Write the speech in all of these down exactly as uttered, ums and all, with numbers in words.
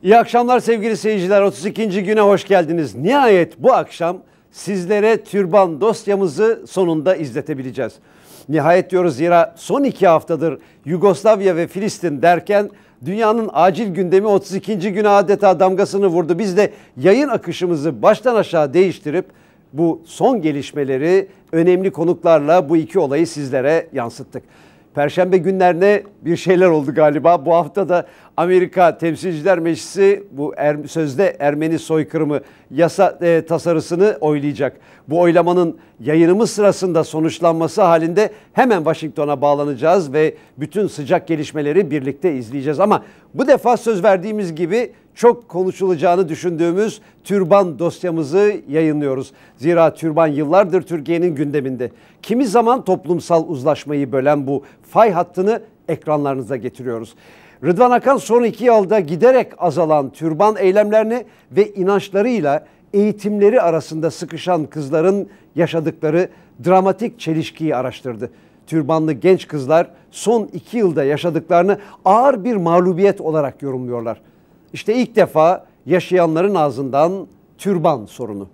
İyi akşamlar sevgili seyirciler. otuz ikinci güne hoş geldiniz. Nihayet bu akşam sizlere türban dosyamızı sonunda izletebileceğiz. Nihayet diyoruz, zira son iki haftadır Yugoslavya ve Filistin derken dünyanın acil gündemi otuz ikinci güne adeta damgasını vurdu. Biz de yayın akışımızı baştan aşağı değiştirip bu son gelişmeleri önemli konuklarla bu iki olayı sizlere yansıttık. Perşembe günlerine bir şeyler oldu galiba. Bu hafta da Amerika Temsilciler Meclisi bu er, sözde Ermeni soykırımı yasa e, tasarısını oylayacak. Bu oylamanın yayınımız sırasında sonuçlanması halinde hemen Washington'a bağlanacağız ve bütün sıcak gelişmeleri birlikte izleyeceğiz. Ama bu defa söz verdiğimiz gibi çok konuşulacağını düşündüğümüz türban dosyamızı yayınlıyoruz. Zira türban yıllardır Türkiye'nin gündeminde. Kimi zaman toplumsal uzlaşmayı bölen bu fay hattını ekranlarınıza getiriyoruz. Rıdvan Akan son iki yılda giderek azalan türban eylemlerini ve inançlarıyla eğitimleri arasında sıkışan kızların yaşadıkları dramatik çelişkiyi araştırdı. Türbanlı genç kızlar son iki yılda yaşadıklarını ağır bir mağlubiyet olarak yorumluyorlar. İşte ilk defa yaşayanların ağzından türban sorunu.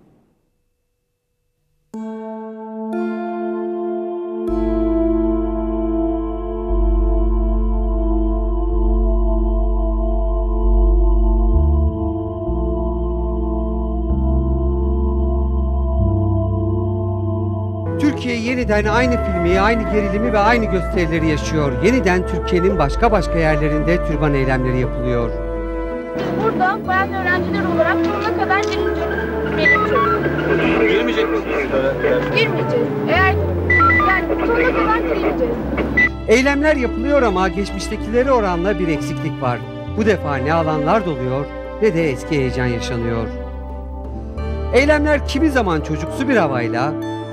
Türkiye yeniden aynı filmi, aynı gerilimi ve aynı gösterileri yaşıyor. Yeniden Türkiye'nin başka başka yerlerinde türban eylemleri yapılıyor. Biz burada bayan öğrenciler olarak sonuna kadar girmeyeceğiz. Girmeyecek misiniz? Girmeyeceğiz. Eğer yani sonuna kadar girmeyeceğiz. Eylemler yapılıyor ama geçmiştekileri oranla bir eksiklik var. Bu defa ne alanlar doluyor ne de eski heyecan yaşanıyor. Eylemler kimi zaman çocuksu bir havayla,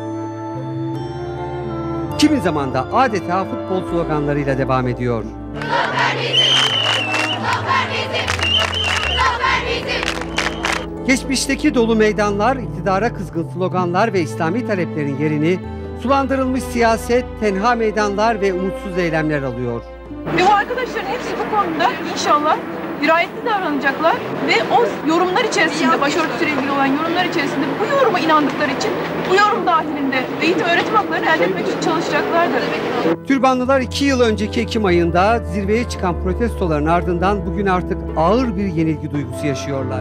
kimi zaman da adeta futbol sloganlarıyla devam ediyor. Zafer bizim! Zafer bizim! Zafer bizim! Geçmişteki dolu meydanlar, iktidara kızgın sloganlar ve İslami taleplerin yerini sulandırılmış siyaset, tenha meydanlar ve umutsuz eylemler alıyor. Ve bu arkadaşların hepsi bu konuda inşallah dirayetli davranacaklar ve o yorumlar içerisinde, başörtüsüyle ilgili olan yorumlar içerisinde bu yoruma inandıkları için bu yorum dahilinde eğitim öğretim haklarını elde etmek için çalışacaklardır. Türbanlılar iki yıl önceki Ekim ayında zirveye çıkan protestoların ardından bugün artık ağır bir yenilgi duygusu yaşıyorlar.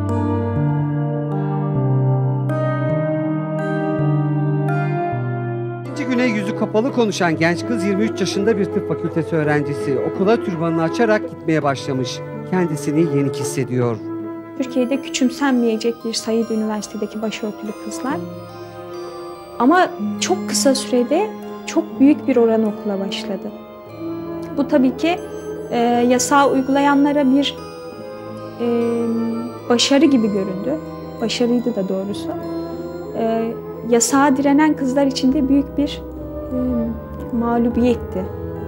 İkinci güne yüzü kapalı konuşan genç kız yirmi üç yaşında bir tıp fakültesi öğrencisi. Okula türbanını açarak gitmeye başlamış. Kendisini yenik hissediyor. Türkiye'de küçümsenmeyecek bir sayıda üniversitedeki başörtülü kızlar. Ama çok kısa sürede çok büyük bir oran okula başladı. Bu tabii ki e, yasağı uygulayanlara bir e, başarı gibi göründü. Başarıydı da doğrusu. E, yasağa direnen kızlar için de büyük bir e, mağlubiyetti.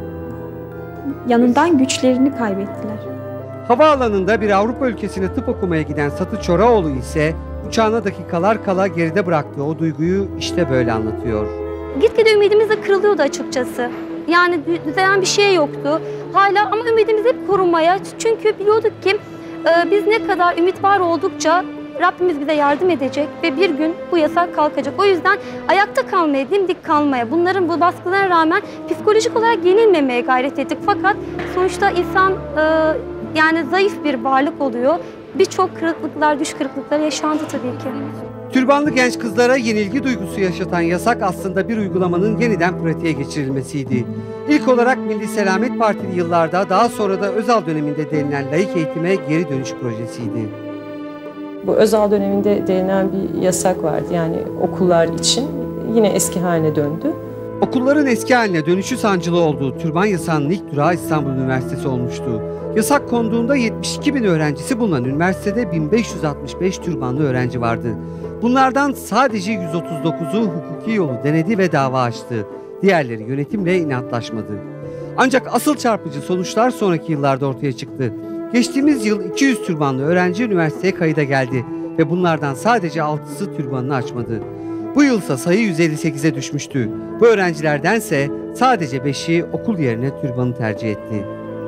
Yanından güçlerini kaybettiler. Havaalanında bir Avrupa ülkesine tıp okumaya giden Satı Çoraoğlu ise uçağına dakikalar kala geride bıraktığı o duyguyu işte böyle anlatıyor. Gitgide ümidimiz de kırılıyordu açıkçası. Yani düzelen bir şey yoktu. Hala ama ümidimiz hep korunmaya. Çünkü biliyorduk ki e, biz ne kadar ümit var oldukça Rabbimiz bize yardım edecek ve bir gün bu yasak kalkacak. O yüzden ayakta kalmaya, dimdik kalmaya, bunların bu baskılarına rağmen psikolojik olarak yenilmemeye gayret ettik. Fakat sonuçta insan e, yani zayıf bir varlık oluyor. Birçok kırıklıklar, düş kırıklıkları yaşandı tabii ki. Türbanlı genç kızlara yenilgi duygusu yaşatan yasak aslında bir uygulamanın yeniden pratiğe geçirilmesiydi. İlk olarak Milli Selamet Partili yıllarda, daha sonra da Özal döneminde denilen laik eğitime geri dönüş projesiydi. Bu Özal döneminde denilen bir yasak vardı, yani okullar için yine eski haline döndü. Okulların eski haline dönüşü sancılı oldu. Türban yasağının ilk durağı İstanbul Üniversitesi olmuştu. Yasak konduğunda yetmiş iki bin öğrencisi bulunan üniversitede bin beş yüz altmış beş türbanlı öğrenci vardı. Bunlardan sadece yüz otuz dokuzu hukuki yolu denedi ve dava açtı. Diğerleri yönetimle inatlaşmadı. Ancak asıl çarpıcı sonuçlar sonraki yıllarda ortaya çıktı. Geçtiğimiz yıl iki yüz türbanlı öğrenci üniversiteye kayıda geldi ve bunlardan sadece altısı türbanını açmadı. Bu yılsa sayı yüz elli sekize düşmüştü. Bu öğrencilerdense sadece beşi okul yerine türbanı tercih etti.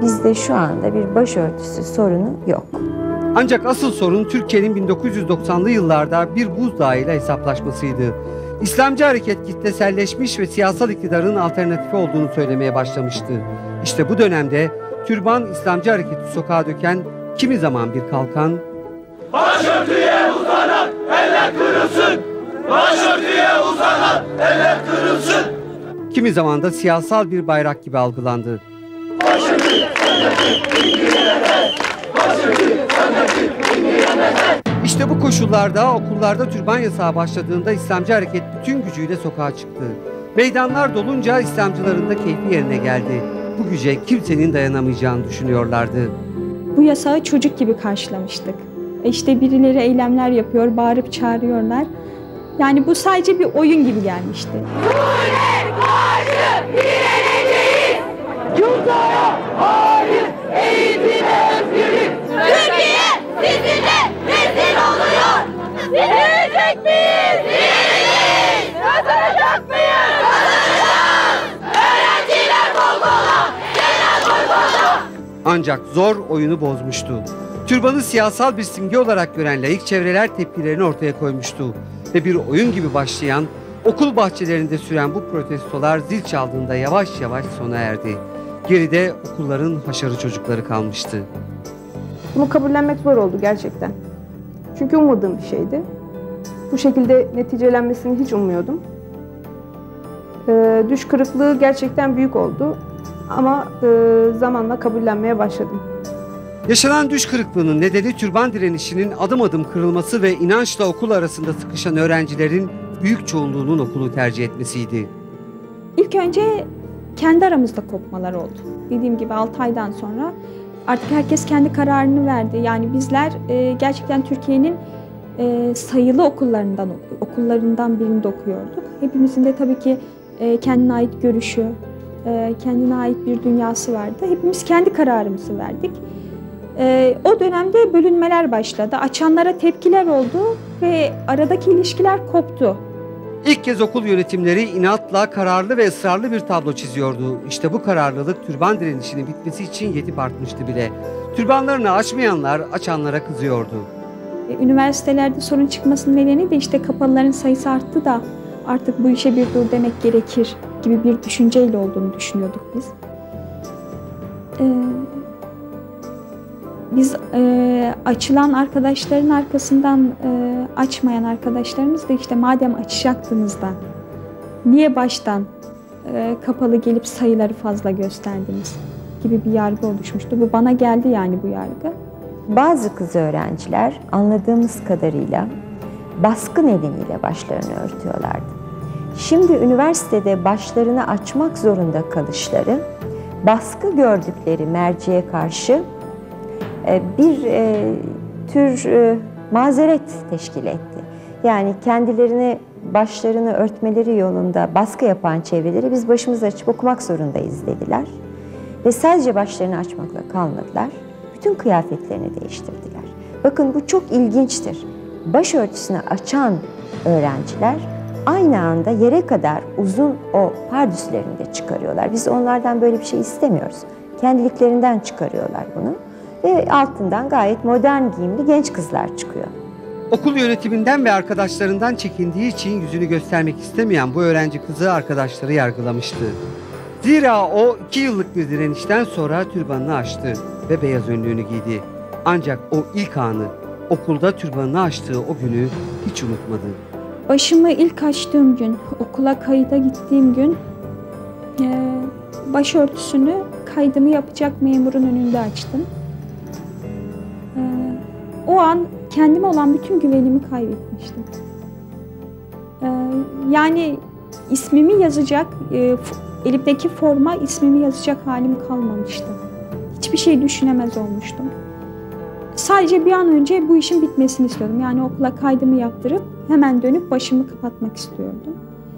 bizde şu anda bir başörtüsü sorunu yok. Ancak asıl sorun Türkiye'nin bin dokuz yüz doksanlı yıllarda bir buzdağı ile hesaplaşmasıydı. İslamcı hareket kitleselleşmiş ve siyasal iktidarın alternatifi olduğunu söylemeye başlamıştı. İşte bu dönemde türban İslamcı hareketi sokağa döken kimi zaman bir kalkan, başörtüye uzanan eller kırılsın! Başörtüye uzanan eller kırılsın! kimi zaman da siyasal bir bayrak gibi algılandı. İşte bu koşullarda okullarda türban yasağı başladığında İslamcı hareket bütün gücüyle sokağa çıktı. Meydanlar dolunca İslamcıların da keyfi yerine geldi. Bu güce kimsenin dayanamayacağını düşünüyorlardı. Bu yasağı çocuk gibi karşılamıştık. E İşte birileri eylemler yapıyor, bağırıp çağırıyorlar. Yani bu sadece bir oyun gibi gelmişti. Yurtaya hayır, eğitime özgürlük! Türkiye sizinle rezil oluyor! Direnecek miyiz? Direneceğiz! Kazanacak mıyız? Kazanacağız! Öğrenciler bol bola! Genel bol bola! Ancak zor oyunu bozmuştu. Türbanı siyasal bir simge olarak gören laik çevreler tepkilerini ortaya koymuştu. Ve bir oyun gibi başlayan, okul bahçelerinde süren bu protestolar zil çaldığında yavaş yavaş sona erdi. Geride okulların haşarı çocukları kalmıştı. Bunu kabullenmek zor oldu gerçekten. Çünkü ummadığım bir şeydi. Bu şekilde neticelenmesini hiç ummuyordum. Ee, düş kırıklığı gerçekten büyük oldu. Ama e, zamanla kabullenmeye başladım. Yaşanan düş kırıklığının nedeni türban direnişinin adım adım kırılması ve inançla okul arasında sıkışan öğrencilerin büyük çoğunluğunun okulu tercih etmesiydi. İlk önce kendi aramızda kopmalar oldu. Dediğim gibi altı aydan sonra artık herkes kendi kararını verdi. Yani bizler e, gerçekten Türkiye'nin e, sayılı okullarından okullarından birinde okuyorduk. Hepimizin de tabii ki e, kendine ait görüşü, e, kendine ait bir dünyası vardı. Hepimiz kendi kararımızı verdik. E, o dönemde bölünmeler başladı. Açanlara tepkiler oldu ve aradaki ilişkiler koptu. İlk kez okul yönetimleri inatla, kararlı ve ısrarlı bir tablo çiziyordu. İşte bu kararlılık türban direnişinin bitmesi için yetip artmıştı bile. Türbanlarını açmayanlar açanlara kızıyordu. Üniversitelerde sorun çıkmasının nedeni de işte kapalıların sayısı arttı da artık bu işe bir dur demek gerekir gibi bir düşünceyle olduğunu düşünüyorduk biz. Ee, biz e, açılan arkadaşların arkasından e, açmayan arkadaşlarımız da işte madem açacaktınız da niye baştan e, kapalı gelip sayıları fazla gösterdiniz gibi bir yargı oluşmuştu. Bu bana geldi yani bu yargı. Bazı kız öğrenciler anladığımız kadarıyla baskı nedeniyle başlarını örtüyorlardı. Şimdi üniversitede başlarını açmak zorunda kalışları baskı gördükleri merciye karşı bir tür mazeret teşkil etti. Yani kendilerini başlarını örtmeleri yolunda baskı yapan çevreleri biz başımızı açıp okumak zorundayız dediler. Ve sadece başlarını açmakla kalmadılar. Bütün kıyafetlerini değiştirdiler. Bakın bu çok ilginçtir. Başörtüsünü açan öğrenciler aynı anda yere kadar uzun o pardüslerini de çıkarıyorlar. Biz onlardan böyle bir şey istemiyoruz. Kendiliklerinden çıkarıyorlar bunu. Ve altından gayet modern giyimli genç kızlar çıkıyor. Okul yönetiminden ve arkadaşlarından çekindiği için yüzünü göstermek istemeyen bu öğrenci kızı arkadaşları yargılamıştı. Zira o iki yıllık bir direnişten sonra türbanını açtı ve beyaz önlüğünü giydi. Ancak o ilk anı, okulda türbanını açtığı o günü hiç unutmadı. Başımı ilk açtığım gün, okula kayıda gittiğim gün e, başörtüsünü kaydımı yapacak memurun önünde açtım. E, o an kendime olan bütün güvenimi kaybetmiştim. E, yani ismimi yazacak, e, elimdeki forma ismimi yazacak halim kalmamıştı. Hiçbir şey düşünemez olmuştum. Sadece bir an önce bu işin bitmesini istiyordum. Yani okula kaydımı yaptırıp hemen dönüp başımı kapatmak istiyordum.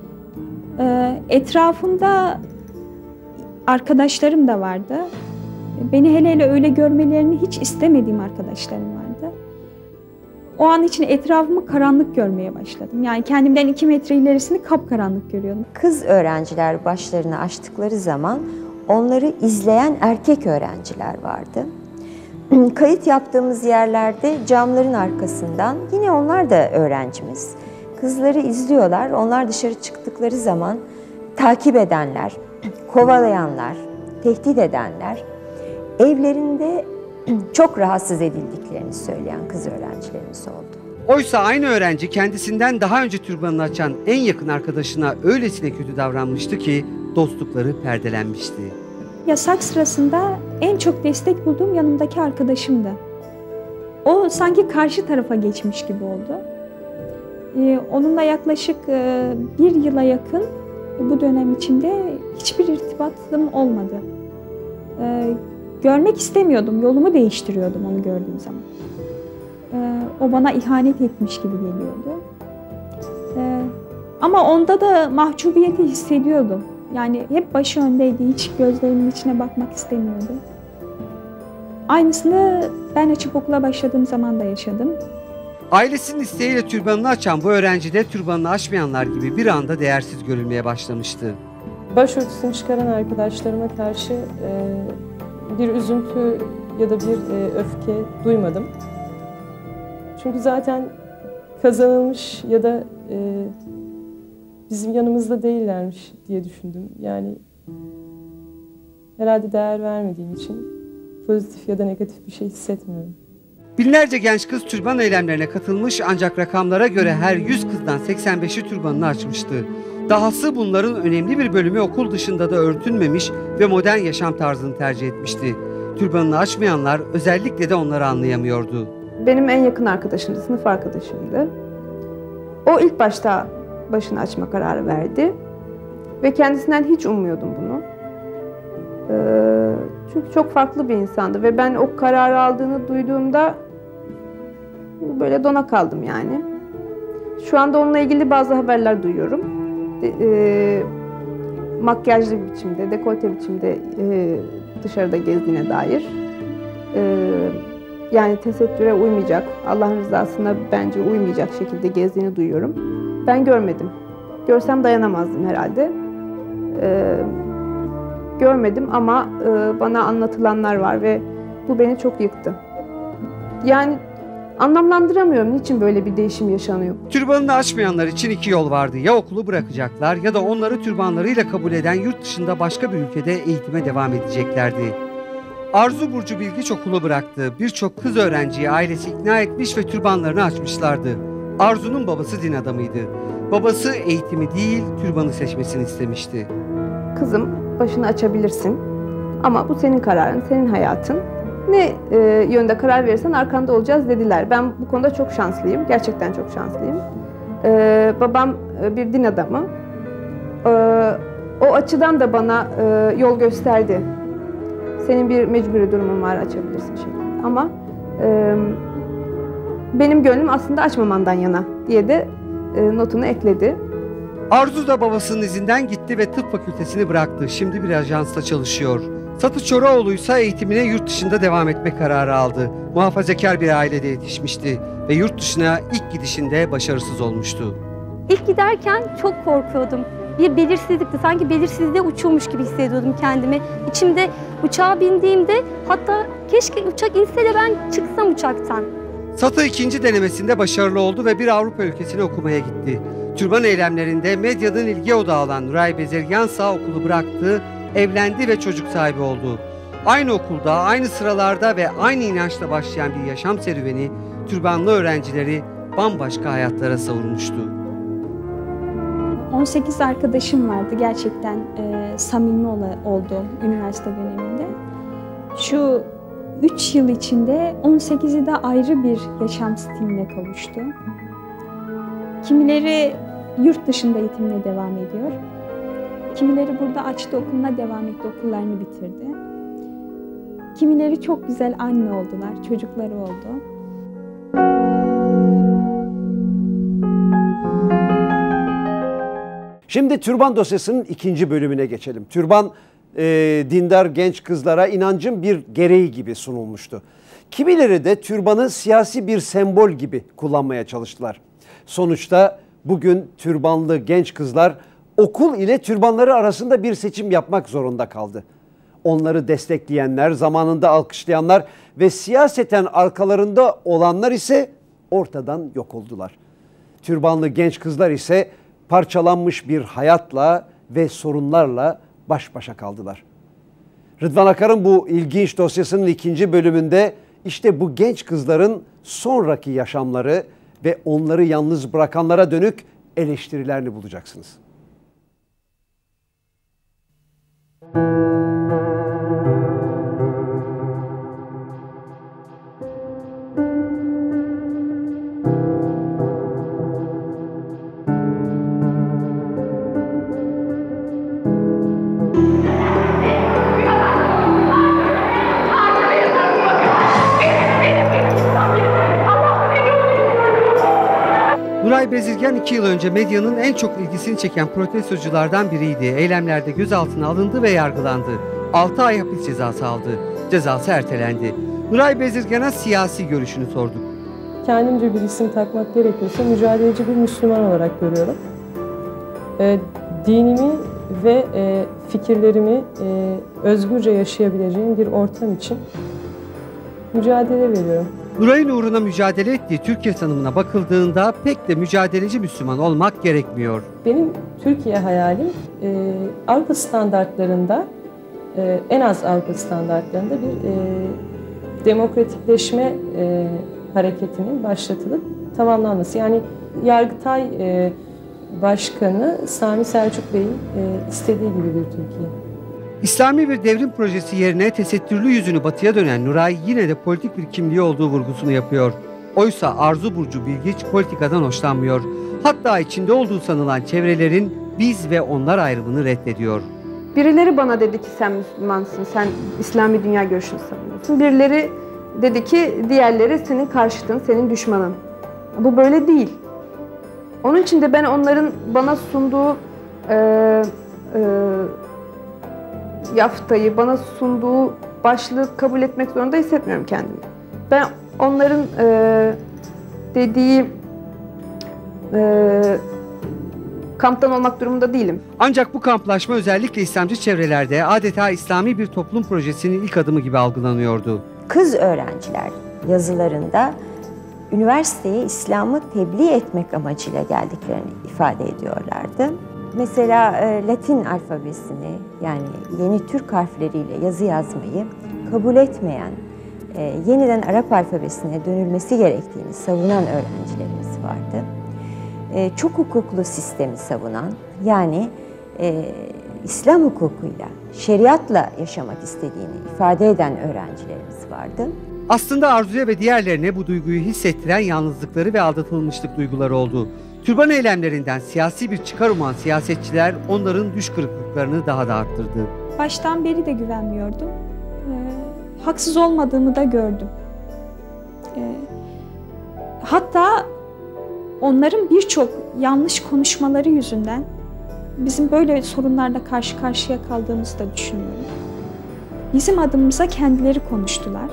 Ee, etrafımda arkadaşlarım da vardı. Beni hele hele öyle görmelerini hiç istemediğim arkadaşlarım vardı. O an için etrafımı karanlık görmeye başladım. Yani kendimden iki metre ilerisini kapkaranlık görüyordum. Kız öğrenciler başlarını açtıkları zaman onları izleyen erkek öğrenciler vardı. Kayıt yaptığımız yerlerde camların arkasından yine onlar da öğrencimiz. Kızları izliyorlar. Onlar dışarı çıktıkları zaman takip edenler, kovalayanlar, tehdit edenler, evlerinde çok rahatsız edildiklerini söyleyen kız öğrencilerimiz oldu. Oysa aynı öğrenci kendisinden daha önce türbanını açan en yakın arkadaşına öylesine kötü davranmıştı ki dostlukları perdelenmişti. Yasak sırasında en çok destek bulduğum yanımdaki arkadaşımdı. O sanki karşı tarafa geçmiş gibi oldu. Ee, onunla yaklaşık e, bir yıla yakın bu dönem içinde hiçbir irtibatım olmadı. Ee, görmek istemiyordum, yolumu değiştiriyordum onu gördüğüm zaman. Ee, o bana ihanet etmiş gibi geliyordu. Ee, ama onda da mahcubiyeti hissediyordum. Yani hep başı öndeydi, hiç gözlerimin içine bakmak istemiyordu. Aynısını ben açıp okula başladığım zaman da yaşadım. Ailesinin isteğiyle türbanını açan bu öğrenci de türbanını açmayanlar gibi bir anda değersiz görülmeye başlamıştı. Başörtüsünü çıkaran arkadaşlarıma karşı e, bir üzüntü ya da bir e, öfke duymadım. Çünkü zaten kazanılmış ya da e, bizim yanımızda değillermiş diye düşündüm. Yani herhalde değer vermediğim için pozitif ya da negatif bir şey hissetmiyorum. Binlerce genç kız türban eylemlerine katılmış ancak rakamlara göre her yüz kızdan seksen beşi türbanını açmıştı. Dahası bunların önemli bir bölümü okul dışında da örtünmemiş ve modern yaşam tarzını tercih etmişti. Türbanını açmayanlar özellikle de onları anlayamıyordu. Benim en yakın arkadaşımdı, sınıf arkadaşımdı. O ilk başta başını açma kararı verdi ve kendisinden hiç ummuyordum bunu. Ee, çünkü çok farklı bir insandı ve ben o kararı aldığını duyduğumda böyle dona kaldım yani. Şu anda onunla ilgili bazı haberler duyuyorum. De, e, makyajlı bir biçimde, dekolte biçimde e, dışarıda gezdiğine dair. E, yani tesettüre uymayacak, Allah'ın rızasına bence uymayacak şekilde gezdiğini duyuyorum. Ben görmedim. Görsem dayanamazdım herhalde. E, görmedim ama e, bana anlatılanlar var ve bu beni çok yıktı. Yani anlamlandıramıyorum niçin böyle bir değişim yaşanıyor. Türbanını açmayanlar için iki yol vardı. Ya okulu bırakacaklar ya da onları türbanlarıyla kabul eden yurt dışında başka bir ülkede eğitime devam edeceklerdi. Arzu Burcu Bilgiç okulu bıraktı. Birçok kız öğrenciyi ailesi ikna etmiş ve türbanlarını açmışlardı. Arzu'nun babası din adamıydı. Babası eğitimi değil, türbanı seçmesini istemişti. Kızım, başını açabilirsin ama bu senin kararın, senin hayatın. Ne e, yönde karar verirsen arkanda olacağız dediler. Ben bu konuda çok şanslıyım, gerçekten çok şanslıyım. E, babam e, bir din adamı. E, o açıdan da bana e, yol gösterdi. Senin bir mecburi durumun var, açabilirsin şeklinde. Ama e, benim gönlüm aslında açmamandan yana diye de e, notunu ekledi. Arzu da babasının izinden gitti ve tıp fakültesini bıraktı. Şimdi bir ajansta çalışıyor. Satı Çoroğlu ise eğitimine yurt dışında devam etme kararı aldı. Muhafazakar bir ailede yetişmişti ve yurt dışına ilk gidişinde başarısız olmuştu. İlk giderken çok korkuyordum. Bir belirsizlikti. Sanki belirsizliğe uçuyormuş gibi hissediyordum kendimi. İçimde uçağa bindiğimde hatta keşke uçak inse de ben çıksam uçaktan. Satı ikinci denemesinde başarılı oldu ve bir Avrupa ülkesine okumaya gitti. Türban eylemlerinde medyadan ilgi odağı olan Nuray Bezirgansa okulu bıraktı, evlendi ve çocuk sahibi oldu. Aynı okulda, aynı sıralarda ve aynı inançla başlayan bir yaşam serüveni türbanlı öğrencileri bambaşka hayatlara savurmuştu. on sekiz arkadaşım vardı gerçekten e, samimi olduğum üniversite döneminde. Şu üç yıl içinde on sekizi de ayrı bir yaşam stiline kavuştu. Kimileri yurt dışında eğitimine devam ediyor. Kimileri burada açtı okuluna devam etti, okullarını bitirdi. Kimileri çok güzel anne oldular, çocukları oldu. Şimdi türban dosyasının ikinci bölümüne geçelim. Türban e, dindar genç kızlara inancın bir gereği gibi sunulmuştu. Kimileri de türbanı siyasi bir sembol gibi kullanmaya çalıştılar. Sonuçta bugün türbanlı genç kızlar okul ile türbanları arasında bir seçim yapmak zorunda kaldı. onları destekleyenler, zamanında alkışlayanlar ve siyaseten arkalarında olanlar ise ortadan yok oldular. Türbanlı genç kızlar ise parçalanmış bir hayatla ve sorunlarla baş başa kaldılar. Rıdvan Akar'ın bu ilginç dosyasının ikinci bölümünde işte bu genç kızların sonraki yaşamları ve onları yalnız bırakanlara dönük eleştirilerini bulacaksınız. Nuray Bezirgen iki yıl önce medyanın en çok ilgisini çeken protestoculardan biriydi. Eylemlerde gözaltına alındı ve yargılandı. altı ay hapis cezası aldı. Cezası ertelendi. Nuray Bezirgen'e siyasi görüşünü sorduk. Kendimce bir isim takmak gerekiyorsa mücadeleci bir Müslüman olarak görüyorum. E, dinimi ve e, fikirlerimi e, özgürce yaşayabileceğim bir ortam için mücadele veriyorum. Nuray'ın uğruna mücadele ettiği Türkiye tanımına bakıldığında pek de mücadeleci Müslüman olmak gerekmiyor. Benim Türkiye hayalim e, Avrupa standartlarında, e, en az Avrupa standartlarında bir e, demokratikleşme e, hareketinin başlatılıp tamamlanması. Yani Yargıtay e, Başkanı Sami Selçuk Bey'in e, istediği gibi bir Türkiye. İslami bir devrim projesi yerine tesettürlü yüzünü batıya dönen Nuray yine de politik bir kimliği olduğu vurgusunu yapıyor. Oysa Arzu Burcu Bilgiç politikadan hoşlanmıyor. Hatta içinde olduğu sanılan çevrelerin biz ve onlar ayrımını reddediyor. Birileri bana dedi ki sen Müslümansın, sen İslami dünya görüşünü savunuyorsun. Birileri dedi ki diğerleri senin karşıtın, senin düşmanın. Bu böyle değil. Onun için de ben onların bana sunduğu e, e, yaftayı, bana sunduğu başlığı kabul etmek zorunda hissetmiyorum kendimi. Ben onların e, dediği e, kamptan olmak durumunda değilim. Ancak bu kamplaşma özellikle İslamcı çevrelerde adeta İslami bir toplum projesinin ilk adımı gibi algılanıyordu. Kız öğrenciler yazılarında üniversiteye İslam'ı tebliğ etmek amacıyla geldiklerini ifade ediyorlardı. Mesela e, Latin alfabesini, yani yeni Türk harfleriyle yazı yazmayı kabul etmeyen, e, yeniden Arap alfabesine dönülmesi gerektiğini savunan öğrencilerimiz vardı. E, çok hukuklu sistemi savunan, yani e, İslam hukukuyla, şeriatla yaşamak istediğini ifade eden öğrencilerimiz vardı. Aslında Arzu'ya ve diğerlerine bu duyguyu hissettiren yalnızlıkları ve aldatılmışlık duyguları oldu. Türban eylemlerinden siyasi bir çıkar uman siyasetçiler onların düş kırıklıklarını daha da arttırdı. Baştan beri de güvenmiyordum. Ee, haksız olmadığımı da gördüm. Ee, hatta onların birçok yanlış konuşmaları yüzünden bizim böyle sorunlarla karşı karşıya kaldığımızı da düşünüyorum. Bizim adımıza kendileri konuştular.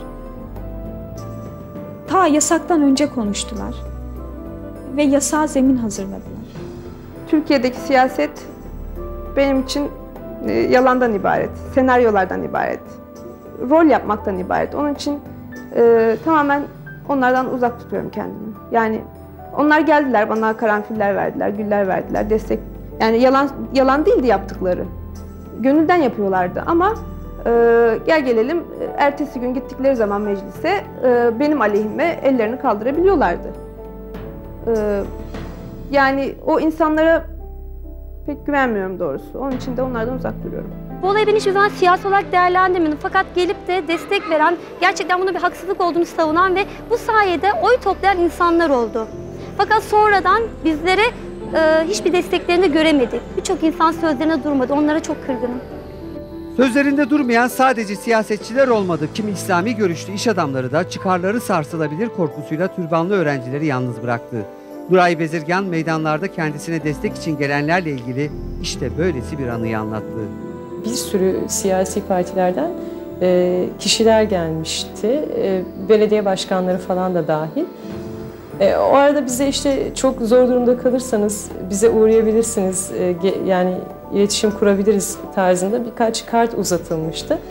Ta yasaktan önce konuştular. Ve yasağa zemin hazırladılar. Türkiye'deki siyaset benim için e, yalandan ibaret, senaryolardan ibaret, rol yapmaktan ibaret. Onun için e, tamamen onlardan uzak tutuyorum kendimi. Yani onlar geldiler, bana karanfiller verdiler, güller verdiler, destek. Yani yalan yalan değildi yaptıkları. Gönülden yapıyorlardı ama e, gel gelelim ertesi gün gittikleri zaman meclise e, benim aleyhime ellerini kaldırabiliyorlardı. E, yani o insanlara pek güvenmiyorum doğrusu. Onun için de onlardan uzak duruyorum. Bu olayı ben hiçbir zaman siyasi olarak değerlendirmedim. Fakat gelip de destek veren, gerçekten bunun bir haksızlık olduğunu savunan ve bu sayede oy toplayan insanlar oldu. Fakat sonradan bizlere e, hiçbir desteklerini göremedik. Birçok insan sözlerine durmadı. Onlara çok kırgınım. Sözlerinde durmayan sadece siyasetçiler olmadı. Kimi İslami görüşlü iş adamları da çıkarları sarsılabilir korkusuyla türbanlı öğrencileri yalnız bıraktı. Nuray Bezirgen meydanlarda kendisine destek için gelenlerle ilgili işte böylesi bir anıyı anlattı. Bir sürü siyasi partilerden e, kişiler gelmişti. E, belediye başkanları falan da dahil. E, o arada bize işte çok zor durumda kalırsanız bize uğrayabilirsiniz, e, ge, yani iletişim kurabiliriz tarzında birkaç kart uzatılmıştı.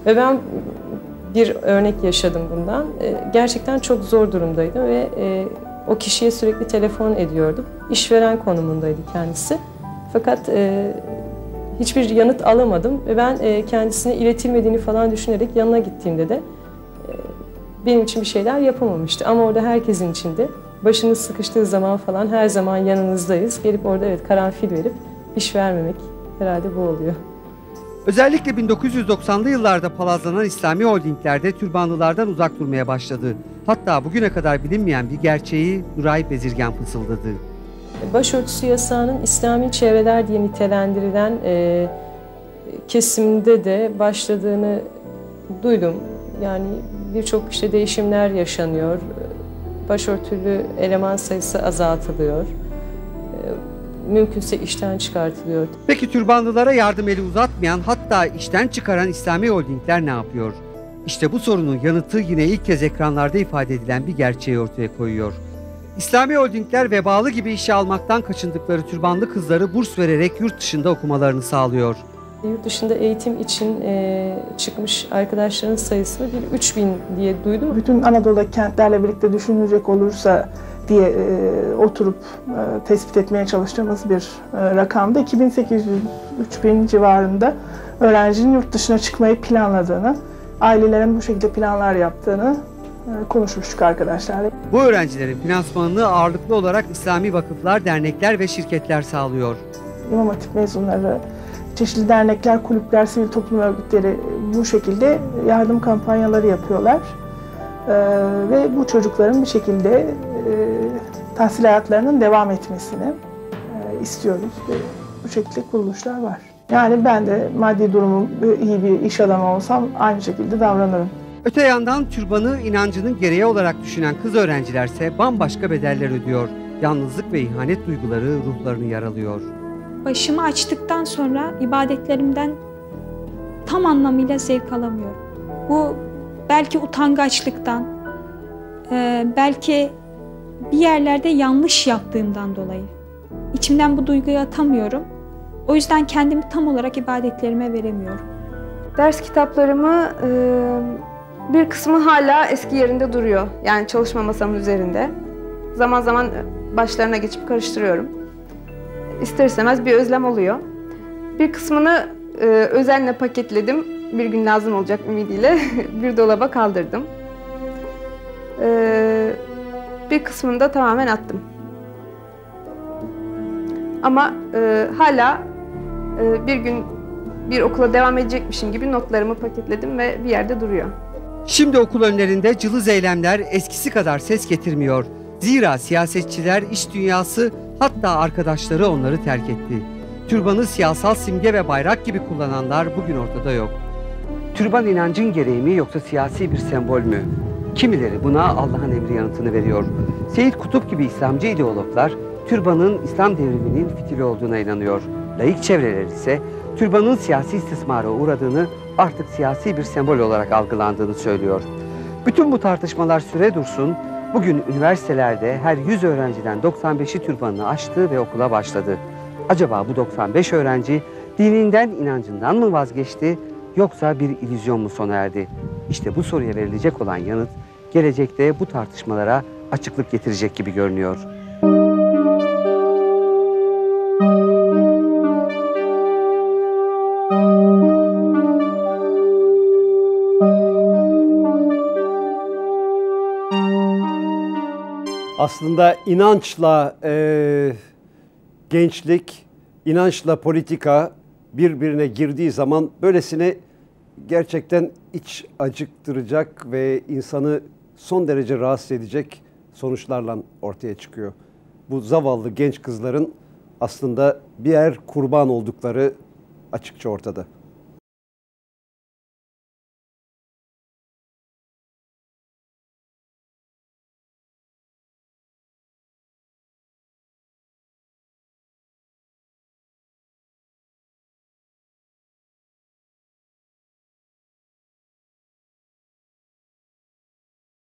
Ve ben bir örnek yaşadım bundan. Gerçekten çok zor durumdaydım ve o kişiye sürekli telefon ediyordum. İşveren konumundaydı kendisi. Fakat hiçbir yanıt alamadım ve ben kendisine iletilmediğini falan düşünerek yanına gittiğimde de benim için bir şeyler yapamamıştı. Ama orada herkesin içinde başınız sıkıştığı zaman falan her zaman yanınızdayız. Gelip orada evet karanfil verip iş vermemek herhalde bu oluyor. Özellikle bin dokuz yüz doksanlı yıllarda palazlanan İslami holdinglerde türbanlılardan uzak durmaya başladı. Hatta bugüne kadar bilinmeyen bir gerçeği Nuray Bezirgen fısıldadı. Başörtüsü yasağının İslami çevreler diye nitelendirilen e, kesimde de başladığını duydum. Yani birçok işte değişimler yaşanıyor. Başörtülü eleman sayısı azaltılıyor. Mümkünse işten çıkartılıyor. Peki türbanlılara yardım eli uzatmayan, hatta işten çıkaran İslami holdingler ne yapıyor? İşte bu sorunun yanıtı yine ilk kez ekranlarda ifade edilen bir gerçeği ortaya koyuyor. İslami holdingler vebalı gibi işe almaktan kaçındıkları türbanlı kızları burs vererek yurt dışında okumalarını sağlıyor. Yurt dışında eğitim için e, çıkmış arkadaşların sayısını bir üç bin diye duydum. Bütün Anadolu'daki kentlerle birlikte düşünülecek olursa diye e, oturup e, tespit etmeye çalıştığımız bir e, rakamda iki bin sekiz yüz üç bin civarında öğrencinin yurt dışına çıkmayı planladığını, ailelerin bu şekilde planlar yaptığını e, konuşmuştuk arkadaşlarla. Bu öğrencilerin finansmanını ağırlıklı olarak İslami vakıflar, dernekler ve şirketler sağlıyor. İmam Hatip mezunları, çeşitli dernekler, kulüpler, sivil toplum örgütleri bu şekilde yardım kampanyaları yapıyorlar. Ee, ve bu çocukların bir şekilde e, tahsil hayatlarının devam etmesini e, istiyoruz. Ve bu şekilde kuruluşlar var. Yani ben de maddi durumum iyi bir iş adamı olsam aynı şekilde davranırım. Öte yandan türbanı inancının gereği olarak düşünen kız öğrencilerse bambaşka bedeller ödüyor. Yalnızlık ve ihanet duyguları ruhlarını yaralıyor. Başımı açtıktan sonra ibadetlerimden tam anlamıyla zevk alamıyorum. Bu belki utangaçlıktan, belki bir yerlerde yanlış yaptığımdan dolayı. İçimden bu duyguyu atamıyorum. O yüzden kendimi tam olarak ibadetlerime veremiyorum. Ders kitaplarımı bir kısmı hala eski yerinde duruyor. Yani çalışma masamın üzerinde. Zaman zaman başlarına geçip karıştırıyorum. İster istemez bir özlem oluyor. Bir kısmını e, özenle paketledim. Bir gün lazım olacak ümidiyle bir dolaba kaldırdım. E, bir kısmını da tamamen attım. Ama e, hala e, bir gün bir okula devam edecekmişim gibi notlarımı paketledim ve bir yerde duruyor. Şimdi okul önlerinde cılız eylemler eskisi kadar ses getirmiyor. Zira siyasetçiler, iş dünyası, hatta arkadaşları onları terk etti. Türbanı siyasal simge ve bayrak gibi kullananlar bugün ortada yok. Türban inancın gereği mi yoksa siyasi bir sembol mü? Kimileri buna Allah'ın emri yanıtını veriyor. Seyyid Kutup gibi İslamcı ideologlar türbanın İslam devriminin fitili olduğuna inanıyor. Laik çevreler ise türbanın siyasi istismara uğradığını, artık siyasi bir sembol olarak algılandığını söylüyor. Bütün bu tartışmalar süre dursun, bugün üniversitelerde her yüz öğrenciden doksan beşi türbanını açtı ve okula başladı. Acaba bu doksan beş öğrenci dininden, inancından mı vazgeçti yoksa bir illüzyon mu sona erdi? İşte bu soruya verilecek olan yanıt gelecekte bu tartışmalara açıklık getirecek gibi görünüyor. Aslında inançla e, gençlik, inançla politika birbirine girdiği zaman böylesine gerçekten iç acıktıracak ve insanı son derece rahatsız edecek sonuçlarla ortaya çıkıyor. Bu zavallı genç kızların aslında birer kurban oldukları açıkça ortada.